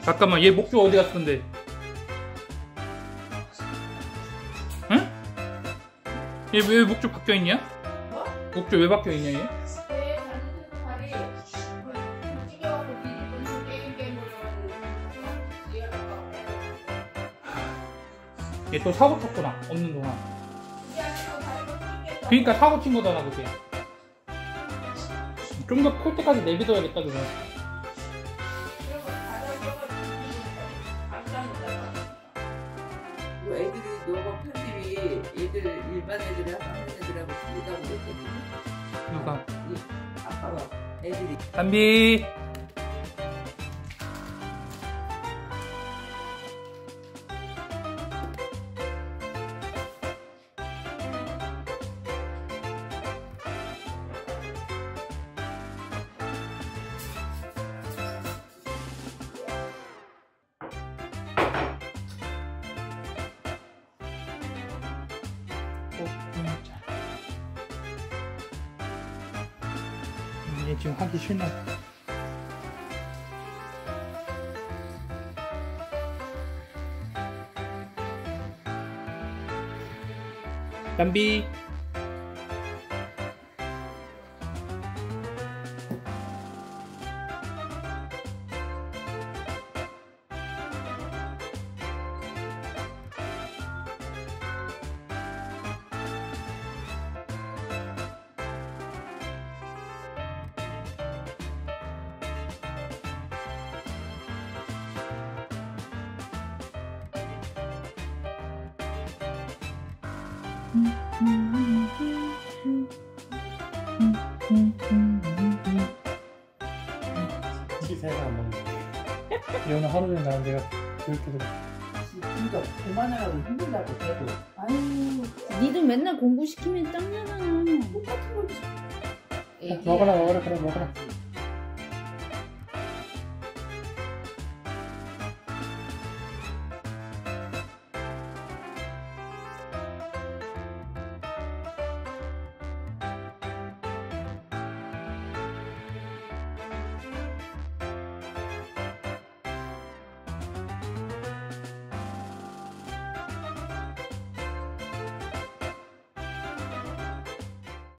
잠깐만, 얘 목줄 어디 갔어 근데? 응? 얘 왜 목줄 바뀌어있냐? 뭐? 목줄 왜 바뀌어있냐 얘? 얘 또 사고 쳤구나, 없는 동안. 그니까 사고 친 거잖아, 그게. 좀 더 클 때까지 내비둬야겠다, 그거. 애들이 너가 편집이 애들 일반 애들이랑 다른 애들하고 틀리다고 그랬더니 누가? 아빠가 애들이 담비. 얘 지금 하기 싫나? 담비. 치사해서 안 먹는 거. 얘는 하루 종일 나는 내가 교육해서 진짜 그만하라고 힘들다고 해도 아유, 니들 맨날 공부시키면 짱나잖아. 똑같은 거지. 먹어라 그래 먹어라.